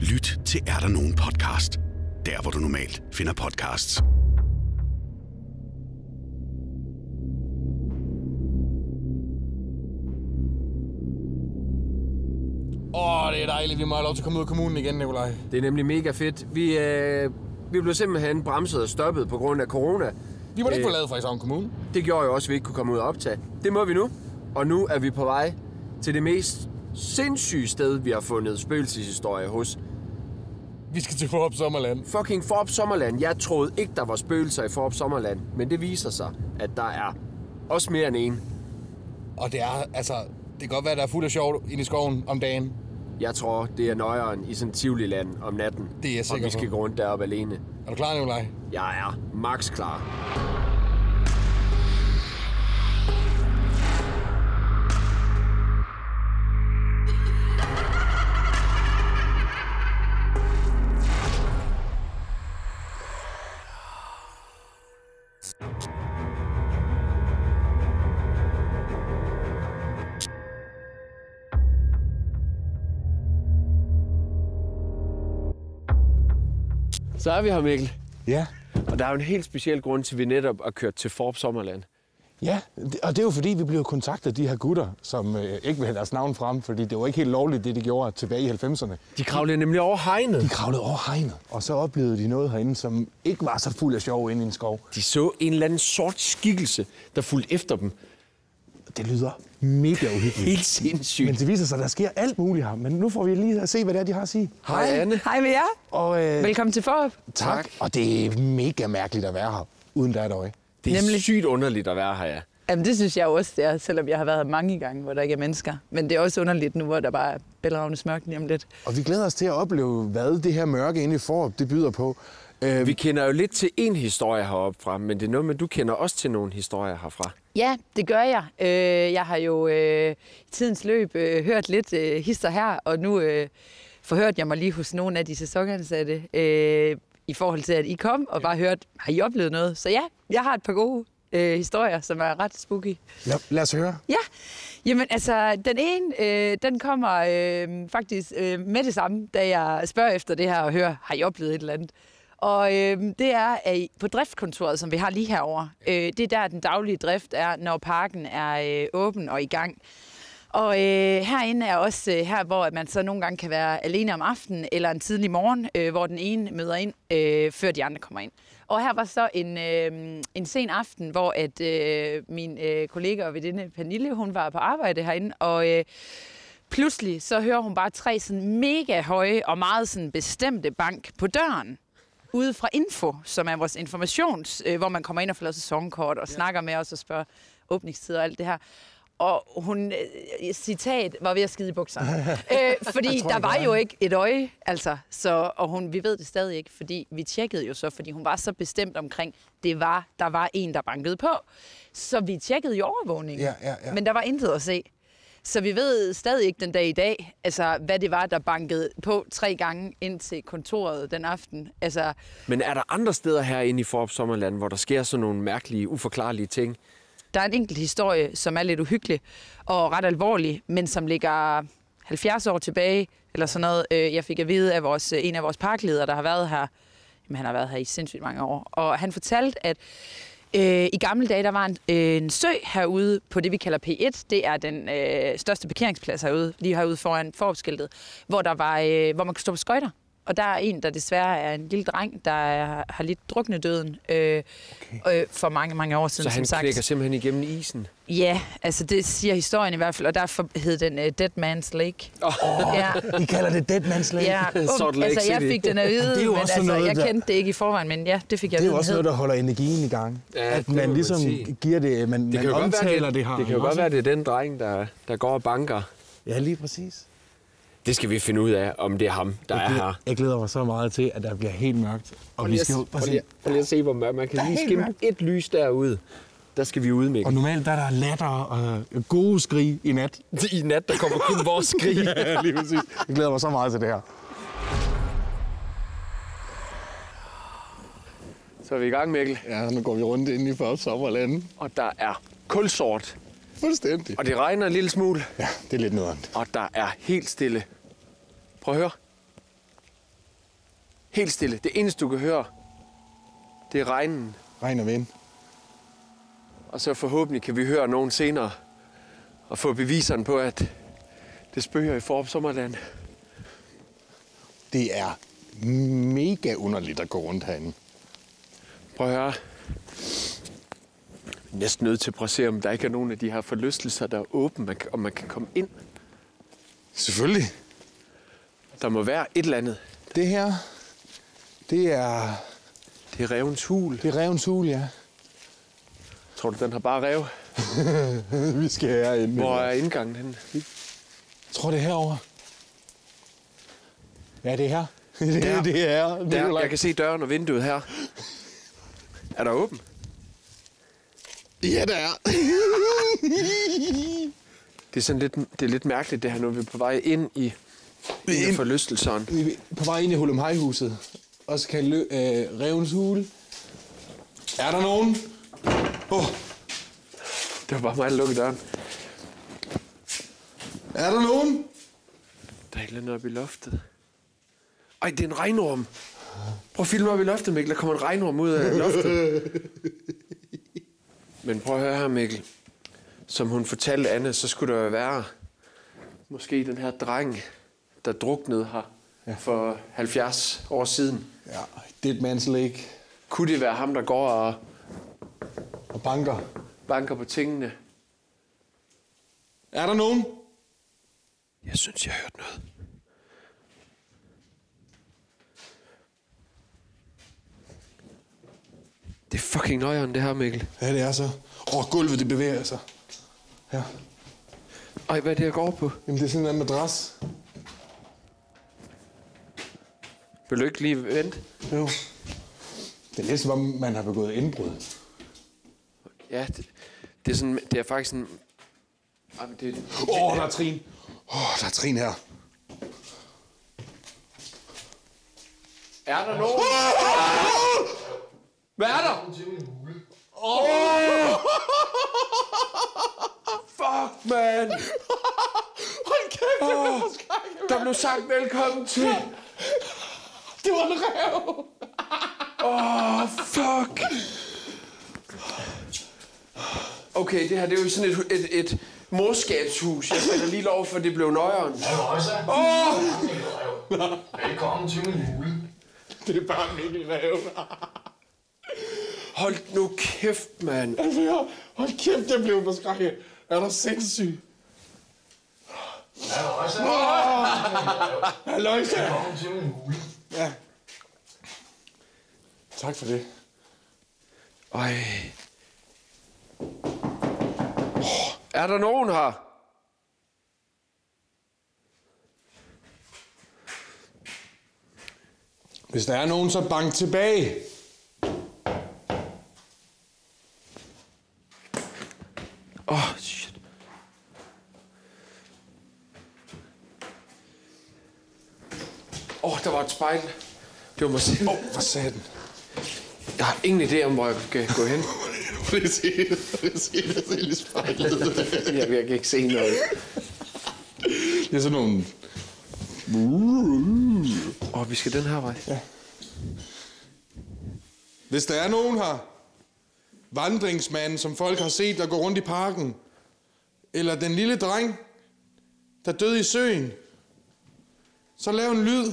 Lyt til Er der nogen podcast? Der, hvor du normalt finder podcasts. Det er dejligt. Vi må have lov til at komme ud af kommunen igen, Nikolaj. Det er nemlig mega fedt. Vi blev simpelthen bremset og stoppet på grund af corona. Vi må ikke få lavet fra Frederikshavn Kommune. Det gjorde jo også, at vi ikke kunne komme ud og optage. Det må vi nu. Og nu er vi på vej til det mest sindssyge sted, vi har fundet spøgelseshistorie hos. Vi skal til Fårup Sommerland. Fucking Fårup Sommerland. Jeg troede ikke, der var spøgelser i Fårup Sommerland. Men det viser sig, at der er også mere end en. Og det er, det kan godt være, der er fuld af sjov inde i skoven om dagen. Jeg tror, det er nøjeren i sådan et Tivoli-land om natten. Det er jeg sikker på. Og vi skal gå rundt deroppe alene. Er du klar, Nikolaj? Jeg er max klar. Så er vi her, Mikkel. Ja. Og der er jo en helt speciel grund til, at vi netop er kørt til Fårup Sommerland. Ja, og det er jo fordi, vi blev kontaktet af de her gutter, som ikke vil have deres navn frem, fordi det var ikke helt lovligt, det de gjorde tilbage i 90'erne. De kravlede nemlig over hegnet. De kravlede over hegnet, og så oplevede de noget herinde, som ikke var så fuld af sjov inde i en skov. De så en eller anden sort skikkelse, der fulgte efter dem. Det lyder mega uhyggeligt. Helt sindssygt. Men det viser sig, at der sker alt muligt her. Men nu får vi lige at se, hvad det er, de har at sige. Hej, Anne. Hej med jer. Og, Velkommen til Fårup. Tak. Og det er mega mærkeligt at være her, uden der er et øje. Det er Nemlig. sygt underligt at være her, ja. Jamen, det synes jeg også, det er, selvom jeg har været her mange gange, hvor der ikke er mennesker. Men det er også underligt nu, hvor der bare er bælragende mørkt lige om lidt. Og vi glæder os til at opleve, hvad det her mørke inde i Fårup, det byder på. Vi kender jo lidt til en historie heroppe fra, men det er noget med, du kender også til nogle historier herfra. Ja, det gør jeg. Jeg har jo i tidens løb hørt lidt hister her, og nu forhørte jeg mig lige hos nogle af de sæsonansatte i forhold til, at I kom og bare hørte, har I oplevet noget? Så ja, jeg har et par gode historier, som er ret spooky. Lad os høre. Ja, jamen altså, den ene, den kommer faktisk med det samme, da jeg spørger efter det her og hører, har I oplevet et eller andet? Og det er på driftkontoret, som vi har lige herovre. Det er der, den daglige drift er, når parken er åben og i gang. Og herinde er også her, hvor man så nogle gange kan være alene om aftenen eller en tidlig morgen, hvor den ene møder ind, før de andre kommer ind. Og her var så en sen aften, hvor at min kollega og veninde Pernille, hun var på arbejde herinde, og pludselig så hører hun bare 3 sådan mega høje og meget sådan bestemte bank på døren. Ude fra Info, som er vores hvor man kommer ind og får lavet sæsonkort og snakker med os og spørger åbningstider og alt det her. Og hun, citat, var ved at skide i bukserne. Fordi der var jo ikke et øje, altså. Og vi ved det stadig ikke, fordi vi tjekkede jo så, fordi hun var så bestemt omkring, der var en, der bankede på. Så vi tjekkede jo overvågningen, men der var intet at se. Så vi ved stadig ikke den dag i dag, altså, hvad det var, der bankede på 3 gange ind til kontoret den aften. Altså, men er der andre steder herinde i Fårup Sommerland, hvor der sker sådan nogle mærkelige, uforklarlige ting? Der er en enkelt historie, som er lidt uhyggelig og ret alvorlig, men som ligger 70 år tilbage, eller sådan noget. Jeg fik at vide af en af vores parkledere, der har været her. Jamen, han har været her i sindssygt mange år. Og han fortalte, at i gamle dage, der var en sø herude på det, vi kalder P1. Det er den største parkeringsplads herude, lige herude foran Fårup-skiltet, hvor man kan stå på skøjter. Og der er en, der desværre er en lille dreng, der har lidt druknedøden for mange, mange år siden. Så han knækker simpelthen igennem isen? Ja, altså det siger historien i hvert fald, og derfor hed den Dead Man's Lake. Ja. I kalder det Dead Man's Lake? Ja, altså jeg fik den at vide, men altså, jeg kendte det ikke i forvejen, men ja, det fik jeg at vide. Det er jo også noget, der holder energien i gang. Ja, at man ligesom giver det, man omtaler det her. Det kan jo godt være, det er den dreng, der går og banker. Ja, lige præcis. Det skal vi finde ud af, om det er ham, der er her. Jeg glæder mig så meget til, at der bliver helt mørkt. Og vi skal prøv lige at se, hvor mørkt. Man kan lige skimme et lys derude. Der skal vi ud, Mikkel. Og normalt der er der latter og gode skrig i nat. I nat, der kommer kun vores skrig. Ja, lige præcis. Jeg glæder mig så meget til det her. Så er vi i gang, Mikkel. Ja, nu går vi rundt ind i Fårup Sommerland. Og der er kulsort. Fuldstændig. Og det regner en lille smule. Ja, det er lidt nederen. Og der er helt stille. Prøv at høre. Helt stille. Det eneste, du kan høre, det er regnen. Regn og vind. Og så forhåbentlig kan vi høre nogen senere og få beviserne på, at det spøger i Fårup Sommerland. Det er mega underligt at gå rundt herinde. Prøv at høre. Næsten nødt til at prøve at se, om der ikke er nogen af de her forlystelser, der er åbne, om man kan komme ind. Selvfølgelig. Der må være et eller andet. Det her, det er... Det er Rævens Hul. Det er Rævens Hul, ja. Tror du, den har bare rev? Vi skal herinde. Hvor er indgangen henne? Jeg tror, det er herovre. Ja, det er her. Det er her. Jeg kan se døren og vinduet her. Er der åben? Ja, der er. Det er sådan lidt mærkeligt, det her, når vi er på vej ind i forlystelseren. Vi er på vej ind i Hulumhejhuset. Også kaldt Rævens Hule. Er der nogen? Det var bare mig, der lukkede døren. Er der nogen? Der er et eller andet oppe i loftet. Ej, det er en regnorm. Prøv at filme op i loftet, Mikkel. Der kommer en regnorm ud af loftet. Men prøv at høre her, Mikkel. Som hun fortalte Anne, så skulle der jo være måske den her dreng, der druknede her for 70 år siden. Ja, Dead Man's Lake. Kunne det være ham, der går Og banker på tingene? Er der nogen? Jeg synes, jeg har hørt noget. Det er fucking nøjeren, det her, Mikkel. Ja, det er så. Gulvet, det bevæger sig. Ja. Ej, hvad er det, jeg går på? Jamen, det er sådan en madras. Vil du ikke lige vente? Jo. Det er lidt som om, man har begået indbrud. Ja, det er sådan, det er faktisk sådan... Der er trin. Der er trin her. Er der nogen? Hvad er der? Fuck, man! Hold kæft, det var forskrækket. Der blev sagt velkommen til. Det var en ræv. Fuck! Okay, det her det er jo sådan et morskabshus. Jeg falder lige lov for, det blev nøjeren. Velkommen til min hule. Det er bare Mikkel Ræv. Hold nu kæft, mand. Altså, hold kæft, jeg blev forskrækket. Er der sindssyg? Halløjsa. Velkommen til min hule. Ja. Tak for det. Ej. Er der nogen her? Hvis der er nogen, så bank tilbage. Shit. Der var et spejl. Det var mig selv. Hvad sagde den? Jeg har ingen idé om, hvor jeg skal gå hen. Det er selv i spejlet. Jeg kan ikke se noget. Det er sådan nogle... Vi skal den her vej. Ja. Hvis der er nogen her, vandringsmanden, som folk har set, der går rundt i parken, eller den lille dreng, der døde i søen, så lav en lyd.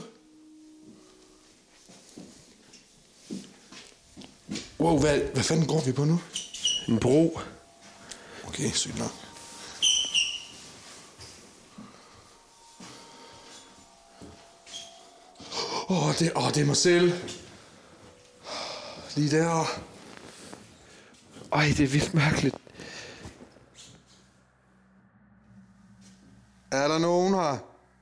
Wow, hvad fanden går vi på nu? En bro. Okay, sygt nok. Det er mig selv. Lige der. Ej, det er vildt mærkeligt. Er der nogen her?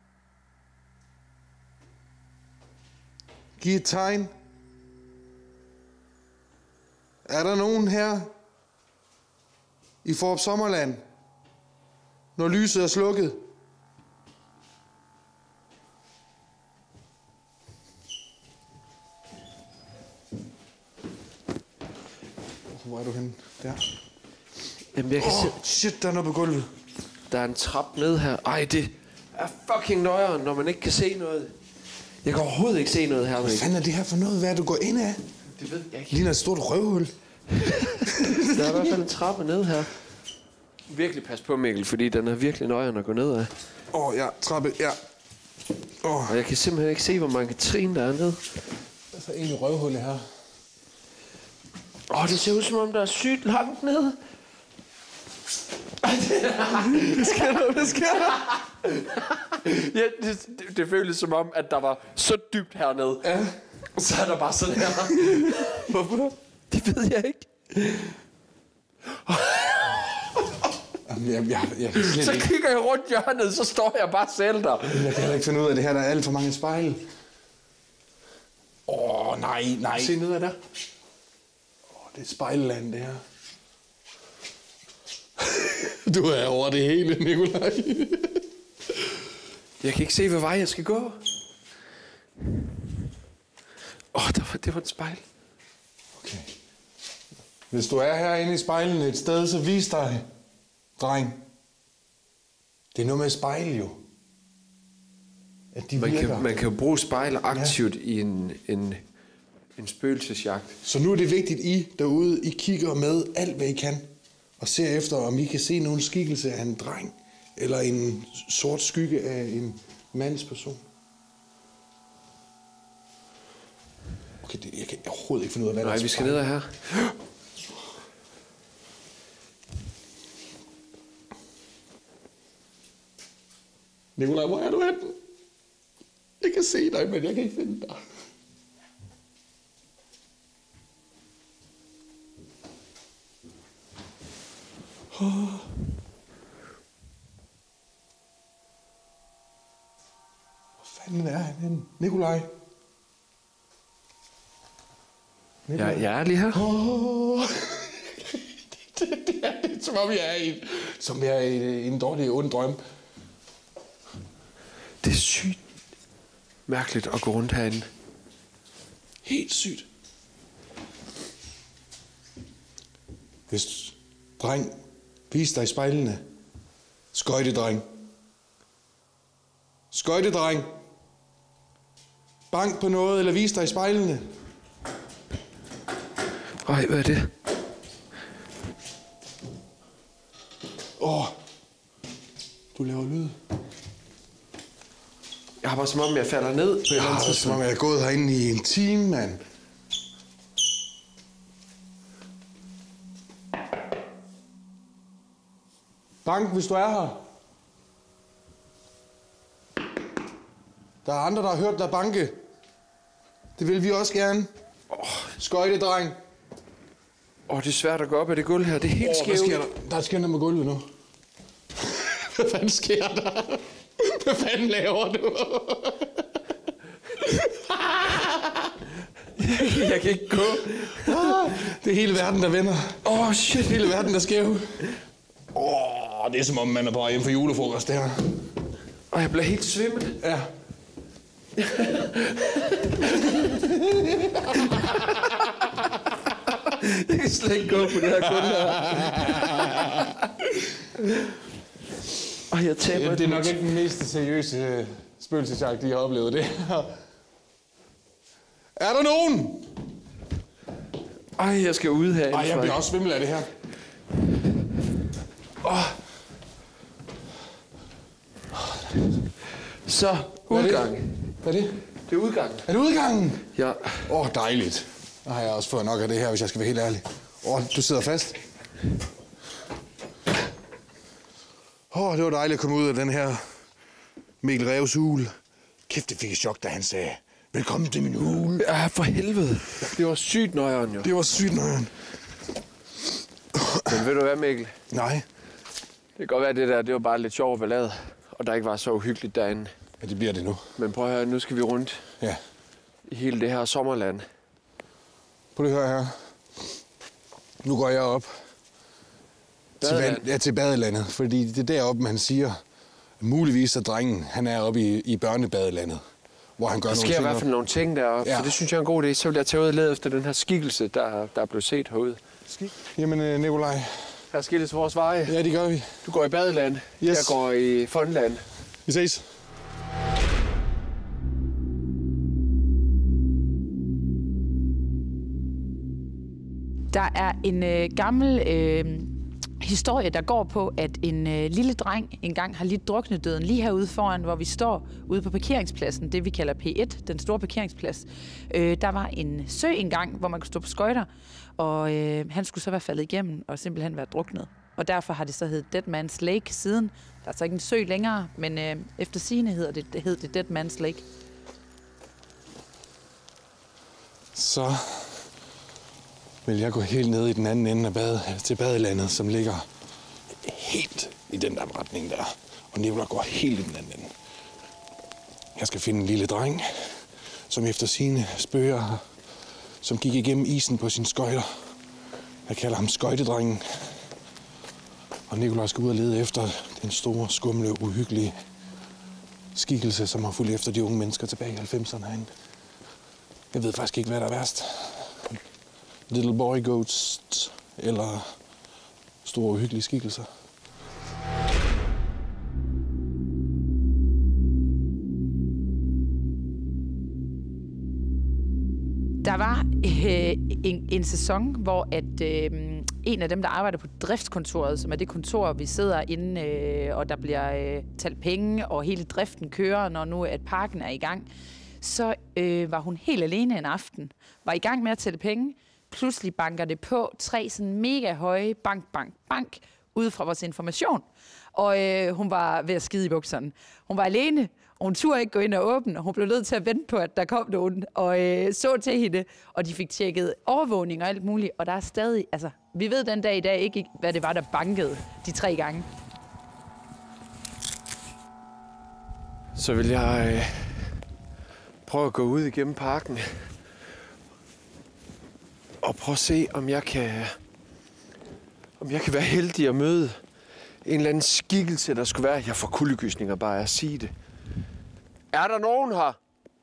Giv et tegn. Er der nogen her i Fårup Sommerland, når lyset er slukket? Hvor er du henne? Der. Jamen, jeg kan se... Shit, der er noget på gulvet. Der er en trap ned her. Ej, det er fucking nøjeren, når man ikke kan se noget. Jeg kan overhovedet ikke se noget her, Hvad Mikkel. fanden er det her for noget? Hvad er du går ind af? Det ved jeg ikke. Ligner et stort røvhul. Der er i hvert fald en trappe ned her. Virkelig pas på, Mikkel, fordi den er virkelig nøjeren at gå ned af. Ja, trappe, ja. Og jeg kan simpelthen ikke se, hvor mange trin der er nede. Der er så egentlig røvhul her. Det ser ud som om, der er sygt langt nede. Hvad sker der? Ja, det føles som om, at der var så dybt hernede. Ja. Så er der bare sådan her. Hvorfor? Det ved jeg ikke. Jamen, jeg kan slet Så ikke. kigger jeg rundt hjørnet, så står jeg bare selv der. Jeg kan heller ikke finde ud af det her. Der er alt for mange spejle. Nej. Se ned ad der. Det er spejlland, det her. Du er over det hele, Nikolaj. Jeg kan ikke se, hvad vej jeg skal gå. Det var et spejl. Okay. Hvis du er herinde i spejlene et sted, så vis dig, dreng. Det er noget med spejl, jo. At de virker. Man kan jo bruge spejl aktivt i en spøgelsesjagt. Så nu er det vigtigt, I derude, I kigger med alt, hvad I kan. Og ser efter, om I kan se nogen skikkelse af en dreng. Eller en sort skygge af en mandsperson. Okay, jeg kan overhovedet ikke finde ud af, hvad der er. Nej, vi skal ned ad her. Nikolaj, hvor er du henne? Jeg kan se dig, men jeg kan ikke finde dig. Hvor fanden er han henne? Nikolaj? Jeg er lige her. Det er som om jeg er i en dårlig ond drøm. Det er sygt mærkeligt at gå rundt herinde. Helt sygt. Hvis dreng, vis dig i spejlene. Skøjtedreng. Skøjtedreng. Bank på noget, eller vis dig i spejlene. Ej, hvad er det? Du laver lyd. Jeg har bare som om, jeg falder ned på et eller andet Som om tidspunkt. jeg er gået herinde i en time, mand. Bank, hvis du er her. Der er andre, der har hørt dig banke. Det vil vi også gerne. Skøjtedreng. Det er svært at gå op ad det gulv her. Det er helt Hvad skævt. sker der? Der sker noget med gulvet nu. Hvad fanden sker der? Hvad fanden laver du? Jeg kan ikke gå. Det er hele verden, der vender. Shit. Hele verden, der skæv. Det er som om, man er på vej hjem for julefrokost, det her. Og jeg bliver helt svimmel. Ja. Jeg kan slet ikke gå på det her gulv her. Jeg taber Det er nok ikke den mest seriøse spøgelsesjagt, de har oplevet det her. Er der nogen? Jeg skal ud herinde. Jeg bliver også svimmel af det her. Så, udgang. Hvad er det? Det er udgang. Er det udgangen? Ja. Dejligt. Der har jeg også fået nok af det her, hvis jeg skal være helt ærlig. Du sidder fast. Det var dejligt at komme ud af den her Mikkel Reves hule. Kæft, det fik et chok, da han sagde, velkommen til min hule. Ja, for helvede. Det var sygt nøjeren jo. Det var sygt nøjeren. Men ved du hvad, Mikkel? Nej. Det kan godt være, det var bare lidt sjovt ballade, og der ikke var så uhyggeligt derinde. Ja, det bliver det nu. Men prøv at høre, nu skal vi rundt Ja. i hele det her sommerland. Prøv lige at høre her. Nu går jeg op til badelandet, fordi det er deroppe, man siger, muligvis at drengen, han er oppe i børnebadelandet, hvor han gør Der nogle sker i ting. hvert fald nogle ting deroppe, for det synes jeg er en god idé. Så vil jeg tage ud og lede efter den her skikkelse, der er blevet set herude. Jamen, Nikolaj. Her skilles vores veje. Ja, det gør vi. Du går i badeland. Yes. Jeg går i fondland. Vi ses. Der er en gammel historie, der går på, at en lille dreng engang har lidt druknedøden lige herude foran, hvor vi står ude på parkeringspladsen, det vi kalder P1, den store parkeringsplads. Der var en sø engang, hvor man kunne stå på skøjter, og han skulle så være faldet igennem og simpelthen være druknet. Og derfor har det så heddet Dead Man's Lake siden. Der er så ikke en sø længere, men efter sigende hed det Dead Man's Lake. Så vil jeg gå helt ned i den anden ende af til badelandet, som ligger helt i den der retning der. Og Nicolaj går helt i den anden ende. Jeg skal finde en lille dreng, som efter sine spøger, som gik igennem isen på sine skøjter. Jeg kalder ham skøjtedrengen. Og Nicolaj skal ud og lede efter den store, skumle, uhyggelige skikkelse, som har fulgt efter de unge mennesker tilbage i 90'erne herinde. Jeg ved faktisk ikke, hvad der er værst. Little boy ghosts eller store, uhyggelige skikkelser. Der var en sæson, hvor en af dem, der arbejder på driftskontoret, som er det kontor, vi sidder inde, og der bliver talt penge, og hele driften kører, når nu at parken er i gang, så var hun helt alene en aften, var i gang med at tælle penge. Pludselig banker det på 3 sådan mega høje bank, ude fra vores information. Og hun var ved at skide i bukserne. Hun var alene, og hun turde ikke gå ind og åbne, og hun blev nødt til at vente på, at der kom nogen, og så til hende, og de fik tjekket overvågning og alt muligt, og der er stadig, altså, vi ved den dag i dag ikke, hvad det var, der bankede de 3 gange. Så vil jeg prøve at gå ud igennem parken, og prøve at se, om jeg kan være heldig at møde en eller anden skikkelse, der skulle være. Jeg får kuldegysninger bare af at sige det. Er der nogen her?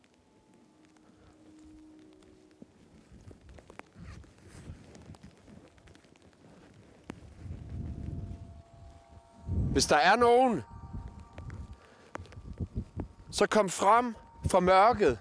Hvis der er nogen, så kom frem fra mørket.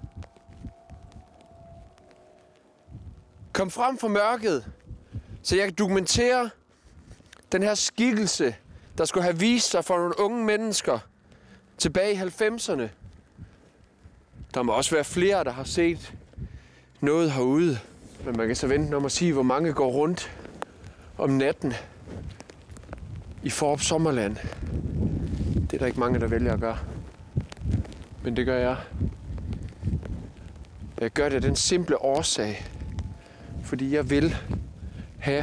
Kom frem fra mørket, så jeg kan dokumentere den her skikkelse, der skulle have vist sig for nogle unge mennesker tilbage i 90'erne. Der må også være flere, der har set noget herude. Men man kan så vente om at sige, hvor mange går rundt om natten i Fårup Sommerland. Det er der ikke mange, der vælger at gøre. Men det gør jeg. Jeg gør det af den simple årsag, fordi jeg vil have...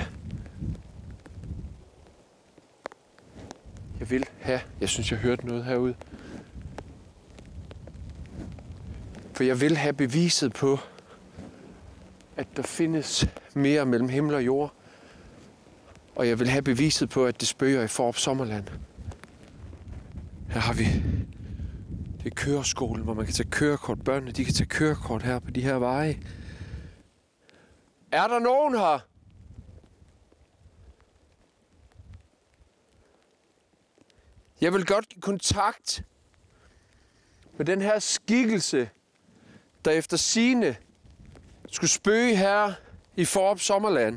Jeg synes, jeg hørte noget herude. For jeg vil have beviset på, at der findes mere mellem himmel og jord. Og jeg vil have beviset på, at det spøger i Fårup Sommerland. Her har vi... Det er køreskolen, hvor man kan tage kørekort. Børnene, de kan tage kørekort her på de her veje. Er der nogen her? Jeg vil godt give kontakt med den her skikkelse, der efter sigende skulle spøge her i Fårup Sommerland.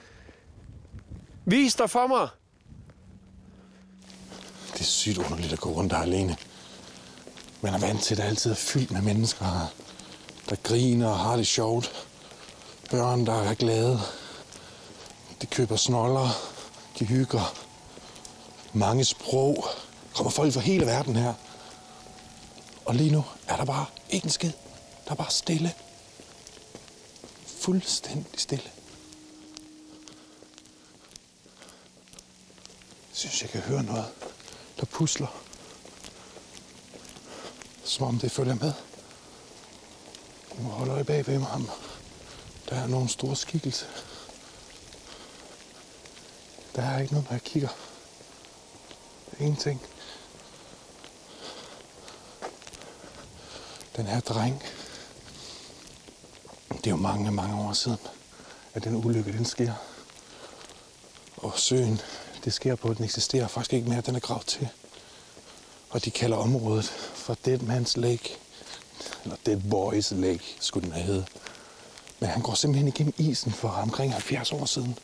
Vis dig for mig. Det er sygt underligt at gå rundt der alene. Man er vant til, at det altid er fyldt med mennesker, der griner og har det sjovt. Børn, der er glade. De køber snoller. De hygger. Mange sprog. Kommer folk fra hele verden her. Og lige nu er der bare ikke en skid. Der er bare stille. Fuldstændig stille. Jeg synes, jeg kan høre noget, der pusler. Som om det følger med. Jeg må holde øje bag ved mig ham. Der er nogen store skikkelse. Der er ikke noget, når jeg kigger. Ingenting. Den her dreng. Det er jo mange, mange år siden, at den ulykke, den sker. Og søen, det sker på, den eksisterer faktisk ikke mere, den er gravet til. Og de kalder området for Dead Man's Lake. Eller Dead Boys Lake, skulle den have heddet. Men han går simpelthen igennem isen for omkring 70 år siden.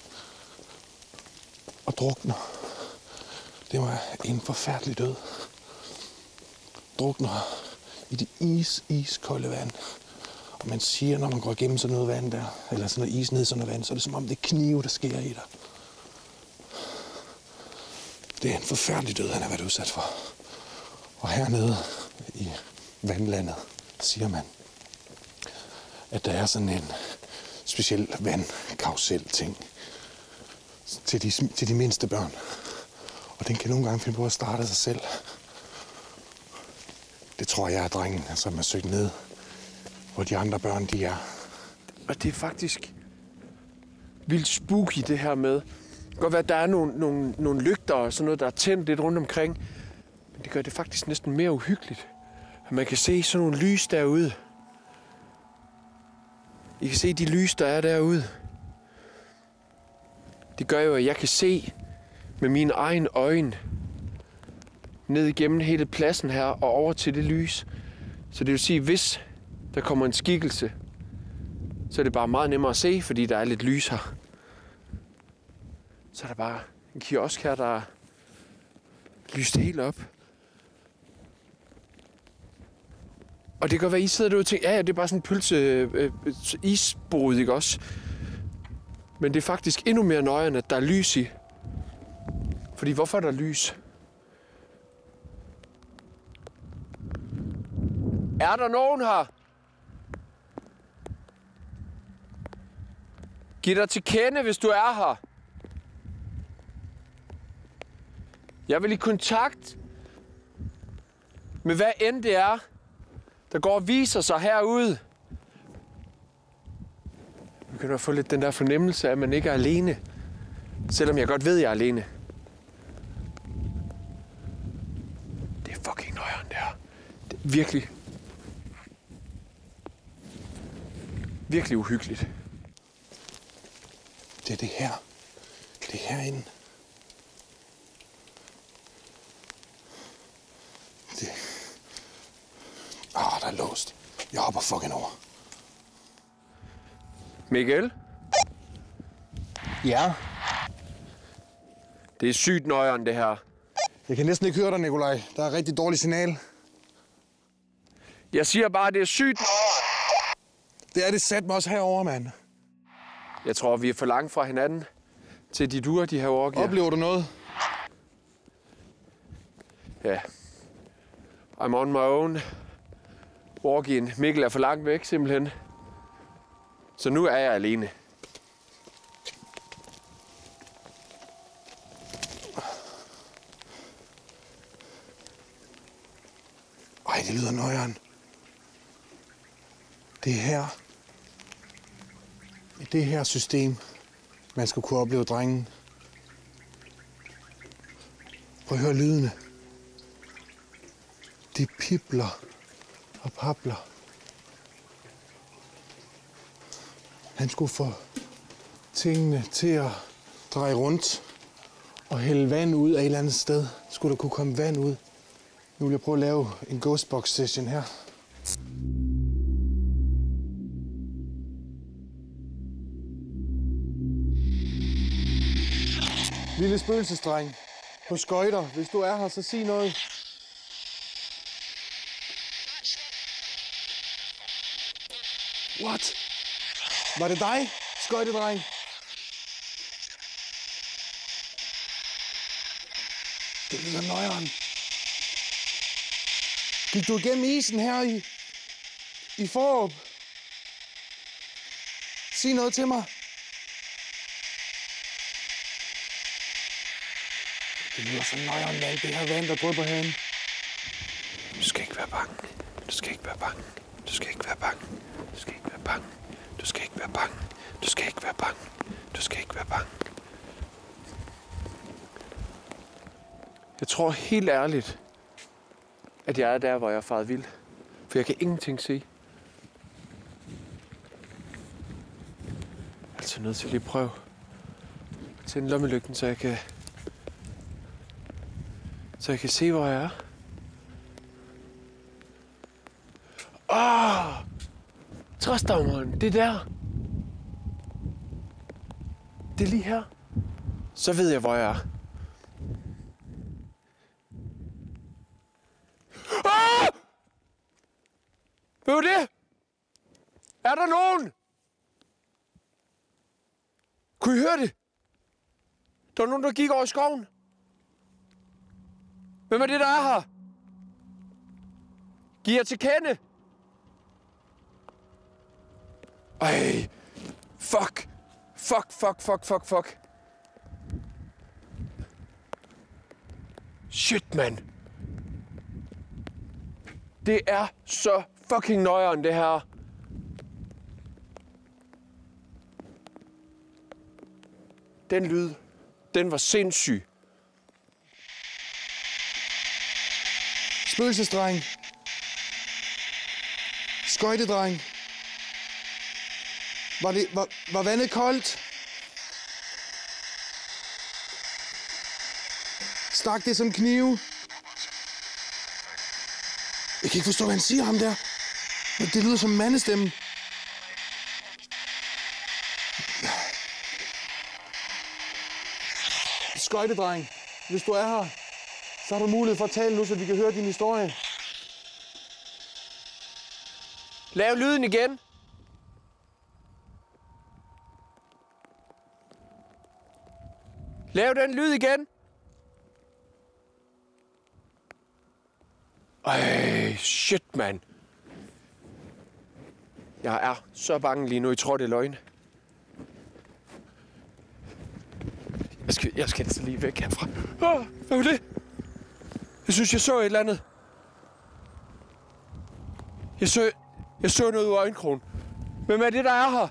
Og drukner. Det var en forfærdelig død. Drukner i det iskolde vand. Og man siger, når man går igennem sådan noget vand der, eller sådan noget is ned i sådan noget vand, så er det som om det er knive, der sker i dig. Det er en forfærdelig død, han har været udsat for. Og hernede i vandlandet siger man, at der er sådan en speciel vandkausel ting til de mindste børn. Og den kan nogle gange finde på at starte sig selv. Det tror jeg er drengen, som er søgt ned, hvor de andre børn de er. Og det er faktisk vildt spooky, det her med. Det kan godt være, at der er nogle lygter og sådan noget, der er tændt lidt rundt omkring. Men det gør det faktisk næsten mere uhyggeligt. At man kan se sådan nogle lys derude. I kan se de lys, der er derude. Det gør jo, at jeg kan se med mine egne øjne ned igennem hele pladsen her og over til det lys. Så det vil sige, hvis der kommer en skikkelse, så er det bare meget nemmere at se, fordi der er lidt lys her. Så er der bare en kiosk her, der er lyst helt op. Og det kan være, I sidder derude og tænker, ja, det er bare sådan en pølse isbrud, ikke også? Men det er faktisk endnu mere nøjeren, at der er lys i. Fordi hvorfor er der lys? Er der nogen her? Giv dig til kende, hvis du er her. Jeg vil i kontakt med hvad end det er, der går og viser sig herude. Vi kan jo få lidt den der fornemmelse af, at man ikke er alene. Selvom jeg godt ved, at jeg er alene. Det er fucking nøjeren, det her. Det er virkelig uhyggeligt. Det er det her. Det er herinde. Der er låst. Jeg hopper fucking over. Mikkel? Ja? Det er sygt nøjeren, det her. Jeg kan næsten ikke høre dig, Nikolaj. Der er rigtig dårligt signal. Jeg siger bare, det er sygt. Det er det sat mig også herovre, mand. Jeg tror, vi er for langt fra hinanden til de duer, de her overgiver. Oplever du noget? Ja. I'm on my own. Walk-in. Mikkel er for langt væk, simpelthen. Så nu er jeg alene. Ej, det lyder nøjeren. Det er her. I det her system, man skal kunne opleve drengen. Prøv at høre lydene. De pibler og papler. Han skulle få tingene til at dreje rundt og hælde vand ud af et eller andet sted. Skulle der kunne komme vand ud. Nu vil jeg prøve at lave en ghostbox session her. Lille spøgelsesdreng på skøjter. Hvis du er her, så sig noget. What? Var det dig, skøjtedreng? Det lyder nøjeren. Gik du igennem isen her i Fårup? Sig noget til mig. Det lyder så nøjeren med alt det her vand, der drypper herinde. Du skal ikke være bange. Du skal ikke være bange. Du skal ikke være bange. Du skal ikke være bange. Du skal ikke være bange. Du skal ikke være bange. Du skal ikke være bange. Jeg tror helt ærligt, at jeg er der, hvor jeg er faret vild. For jeg kan ingenting se. Altså nødt til lige at prøve at tænde lommelygten, så jeg kan se, hvor jeg er. Træstammen, det der. Det er lige her. Så ved jeg, hvor jeg er. Ah! Hvad var det? Er der nogen? Kunne I høre det? Der var nogen, der gik over i skoven. Hvem er det, der er her? Giv jer til kende. Ej. Fuck. Shit, mand. Det er så fucking nøjeren, det her. Den lyd, den var sindssyg. Spøgelsesdreng. Skøjtedreng. Var vandet koldt? Stak det som knive? Jeg kan ikke forstå, hvad han siger, ham der. Det lyder som mandestemme. Skøjtedreng, hvis du er her, så har du mulighed for at tale nu, så vi kan høre din historie. Lav lyden igen. Lav den lyd igen. Ej, shit, mand. Jeg er så bange lige nu. I tror, det er løgn. Jeg skal altså lige væk herfra. Hvad var det? Jeg synes, jeg så et eller andet. Jeg så noget ud af øjenkrogen. Hvem er det, der er her?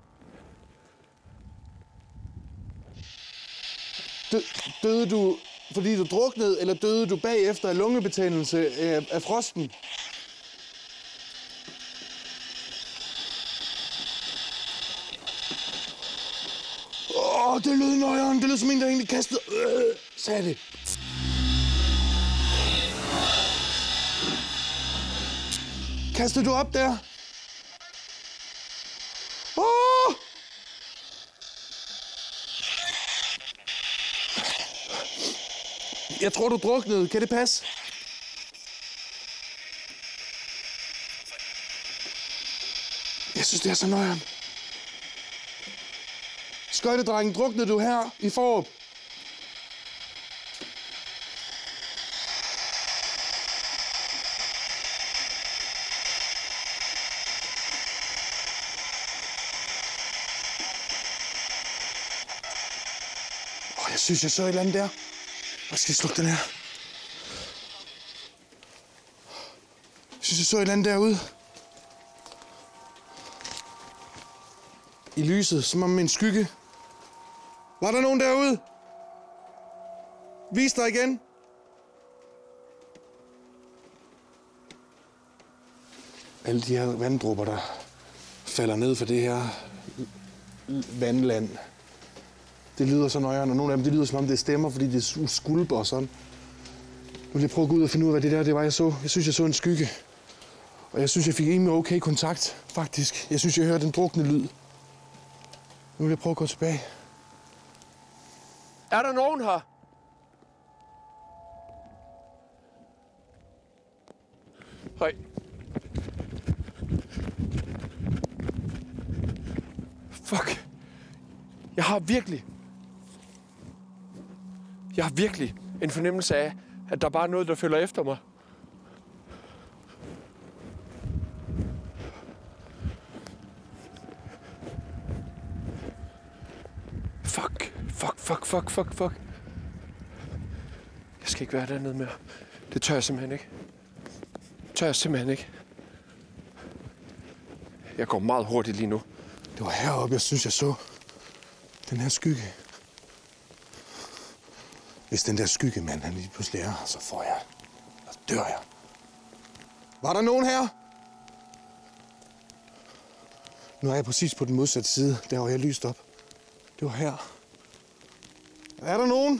Døde du, fordi du druknede, eller døde du bagefter af lungebetændelse af frosten? Det lød nøjeren. Det lød som en, der egentlig kastede... sagde det. Kastede du op der? Jeg tror, du druknede. Kan det passe? Jeg synes, det er så nøjeren. Skøjtedrengen, druknede du her i Fårup? Jeg synes, jeg så et eller andet der. Jeg skal slukke den her. Jeg synes, jeg så et eller andet derude. I lyset, som om en skygge. Var der nogen derude? Vis dig igen. Alle de her vanddråber, der falder ned for det her vandland. Det lyder så nøjere, og nogle af dem, det lyder som om det stemmer, fordi det skulper og sådan. Nu vil jeg prøve at gå ud og finde ud af, hvad det var, jeg så. Jeg synes, jeg så en skygge. Og jeg synes, jeg fik rimelig okay kontakt, faktisk. Jeg synes, jeg hørte en drukne lyd. Nu vil jeg prøve at gå tilbage. Er der nogen her? Hej. Fuck. Jeg har virkelig en fornemmelse af, at der bare er noget, der følger efter mig. Fuck. Jeg skal ikke være dernede mere. Det tør jeg simpelthen ikke. Jeg går meget hurtigt lige nu. Det var heroppe, jeg synes, jeg så den her skygge. Hvis den der skyggemand, han lige pludselig er, så får jeg. Så dør jeg. Var der nogen her? Nu er jeg præcis på den modsatte side, der hvor jeg lyst op. Det var her. Er der nogen?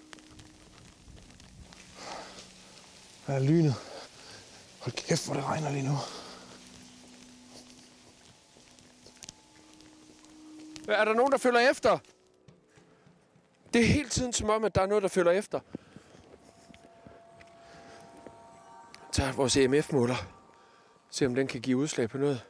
Der er lynet. Hold kæft, hvor det regner lige nu. Er der nogen, der følger efter? Det er hele tiden som om, at der er noget, der følger efter. Tag vores EMF-måler. Se om den kan give udslag på noget.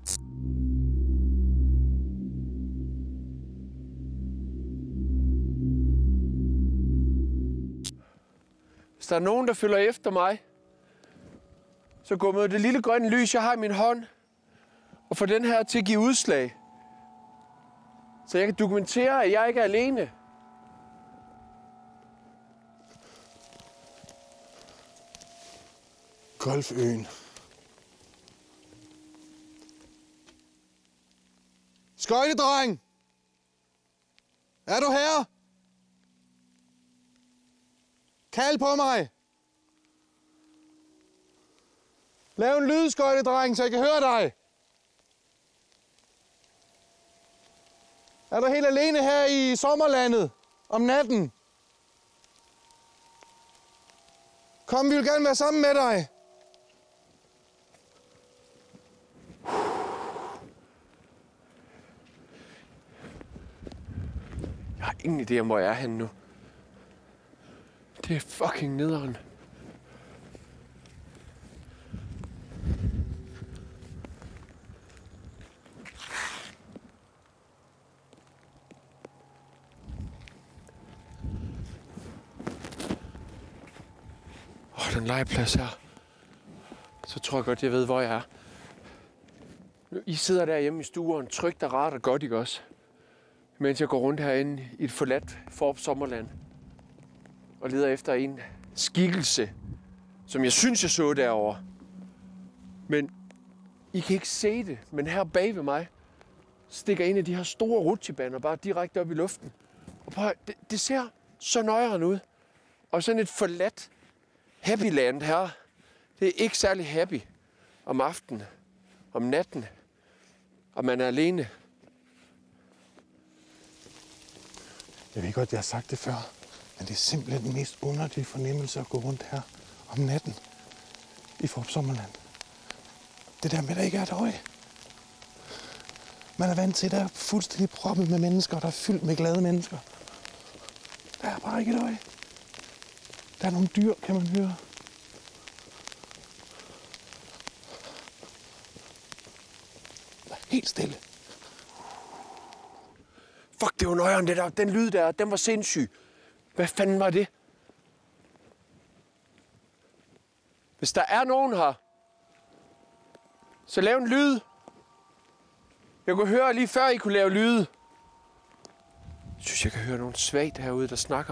Hvis der er nogen, der følger efter mig, så gå med det lille grønne lys, jeg har i min hånd, og få den her til at give udslag. Så jeg kan dokumentere, at jeg ikke er alene. Golføen. Skøjtedreng! Er du her? Kald på mig! Lav en lyd, skøjtedreng, så jeg kan høre dig! Er du helt alene her i sommerlandet om natten? Kom, vi vil gerne være sammen med dig. Jeg har ingen idé om, hvor jeg er henne nu. Det er fucking nederen. Den legeplads her. Så tror jeg godt, jeg ved, hvor jeg er. I sidder derhjemme i stuen, trygt og rart og godt, ikke også? Mens jeg går rundt herinde i et forladt Forop Sommerland. Og leder efter en skikkelse, som jeg synes, jeg så derovre. Men I kan ikke se det. Men her bag ved mig stikker en af de her store rutsjebaner bare direkte op i luften. Og prøv, det ser så nøjeren ud. Og sådan et forladt Happyland her, det er ikke særlig happy om aftenen, om natten, og man er alene. Jeg ved godt, jeg har sagt det før, men det er simpelthen den mest underlige fornemmelse at gå rundt her om natten i Forop Sommerland. Det der med, at der ikke er et øje. Man er vant til, at der er fuldstændig proppet med mennesker, der er fyldt med glade mennesker. Der er bare ikke et øje. Der er nogle dyr, kan man høre. Der er helt stille. Fuck, det var nøjeren, det der. Den lyd der, den var sindssyg. Hvad fanden var det? Hvis der er nogen her, så lav en lyd. Jeg kunne høre lige før, I kunne lave lyde. Jeg synes, jeg kan høre nogen svagt herude, der snakker.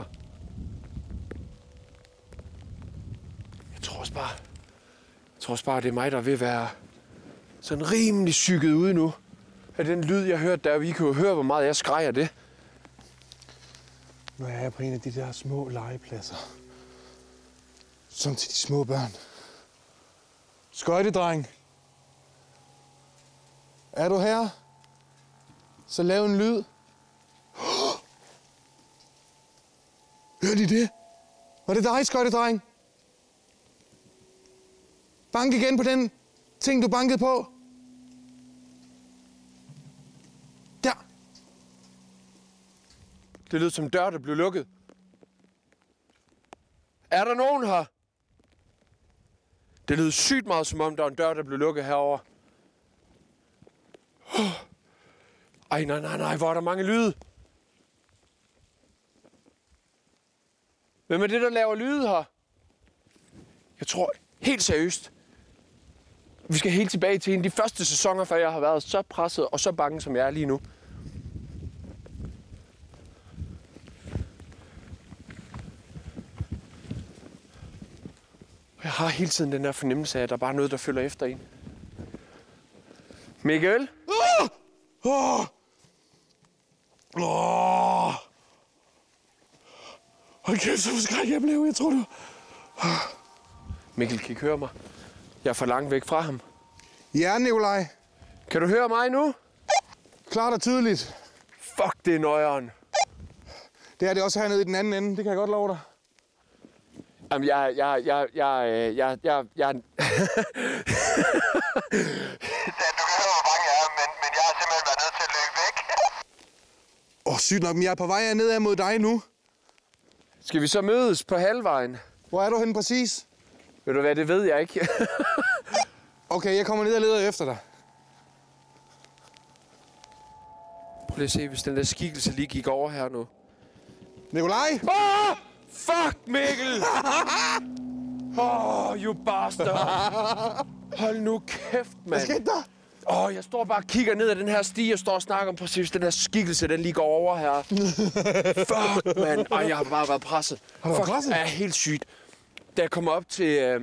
Jeg tror også bare, det er mig, der vil være sådan rimelig psyket ude nu. Af den lyd, jeg hørte der, vi kunne høre, hvor meget jeg skræger det. Nu er jeg på en af de der små legepladser. Som til de små børn. Skøjtedreng. Er du her? Så lav en lyd. Hørte I det? Var det dig, skøjtedreng? Bank igen på den ting, du bankede på. Der. Det lød som dør, der blev lukket. Er der nogen her? Det lød sygt meget, som om der var en dør, der blev lukket herover. Ej, nej, hvor er der mange lyde. Hvem er det, der laver lyde her? Jeg tror helt seriøst, vi skal helt tilbage til en af de første sæsoner, før jeg har været så presset og så bange, som jeg er lige nu. Jeg har hele tiden den der fornemmelse af, at der bare er noget, der følger efter en. Mikkel? Hold kæft, så forskrækket jeg blev, jeg tror du. Mikkel, kan ikke høre mig? Jeg er for langt væk fra ham. Ja, Nikolaj. Kan du høre mig nu? Klart og tydeligt. Fuck, det er nøjeren. Det er det også hernede i den anden ende, det kan jeg godt love dig. Jamen, jeg... Du kan høre, hvor bange jeg er, men jeg har simpelthen været nødt til at løbe væk. Sygt nok, men jeg er på vej ned mod dig nu. Skal vi så mødes på halvvejen? Hvor er du henne præcis? Ved du hvad, det ved jeg ikke. Okay, jeg kommer ned og leder efter dig. Prøv lige at se, hvis den der skikkelse lige gik over her nu. Nikolaj! Fuck, Mikkel! You bastard! Hold nu kæft, mand. Hvad skete der? Jeg står bare og kigger ned ad den her sti, og står og snakker om præcis den her skikkelse, den lige går over her. Fuck, mand. Jeg har bare været presset. Har du været presset? Ja, helt sygt. Da jeg kommer op til,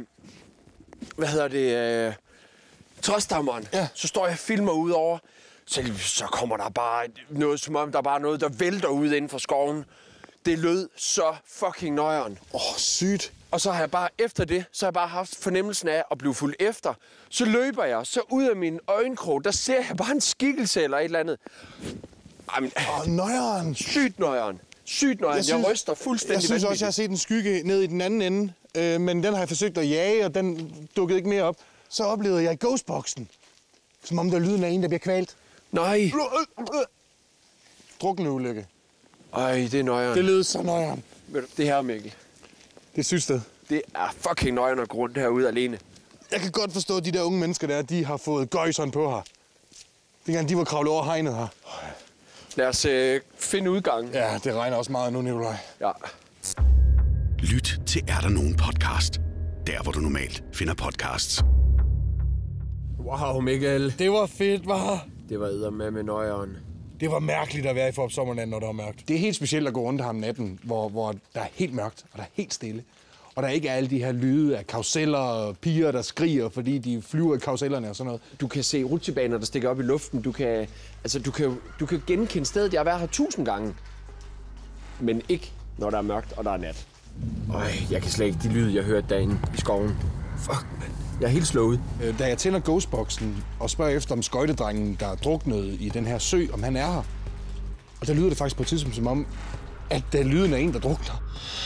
Trøstammeren, så står jeg og filmer ud over. Så kommer der bare noget, som om der er bare noget, der vælter ud inden for skoven. Det lød så fucking nøjeren. Sygt. Og så har jeg bare efter det, så har jeg bare haft fornemmelsen af at blive fulgt efter. Så løber jeg, så ud af min øjenkrog, der ser jeg bare en skikkelse eller et eller andet. Nøjeren. Sygt nøjeren. Sygt nøjeren. Jeg ryster fuldstændig. Jeg synes også, jeg har set en skygge ned i den anden ende. Men den har jeg forsøgt at jage, og den dukkede ikke mere op. Så oplevede jeg ghostboxen. Som om der lyden af en, der bliver kvalt. Nej. Drukneulykke. Ej, det er nøjeren. Det lød så nøjeren. Det her, Mikkel. Det synes det. Det er fucking nøjeren at gå rundt herude alene. Jeg kan godt forstå, at de der unge mennesker der, de har fået gøjseren på her. Dengang de var kravlet over hegnet her. Lad os finde udgangen. Ja, det regner også meget nu, Nikolaj. Ja. Lyt til Er der nogen podcast? Der, hvor du normalt finder podcasts. Wow, Mikkel. Det var fedt, var. Det var eddermame nøjeren. Det var mærkeligt at være i Fårup Sommerland, når det var mørkt. Det er helt specielt at gå rundt her om natten, hvor der er helt mørkt, og der er helt stille. Og der ikke er alle de her lyde af karruseller og piger, der skriger, fordi de flyver i karrusellerne og sådan noget. Du kan se rutsjebaner, der stikker op i luften. Du kan genkende stedet. Jeg har været her 1000 gange. Men ikke, når der er mørkt, og der er nat. Jeg kan slet ikke de lyde, jeg hørte derinde i skoven. Fuck, mand. Jeg er helt slået. Da jeg tænder ghostboxen og spørger efter om skøjtedrengen, der er druknet i den her sø, om han er her. Og der lyder det faktisk på et tidspunkt som om, at der er lyden af en, der drukner.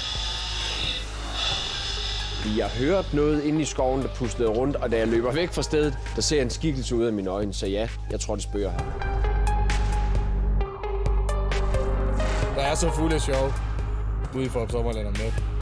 Jeg hørte noget inde i skoven, der pustede rundt, og da jeg løber væk fra stedet, der ser jeg en skikkelse ud af mine øjne. Så ja, jeg tror, det spøger her. Der er så fuld af sjov ude i Fårup Sommerland om natten.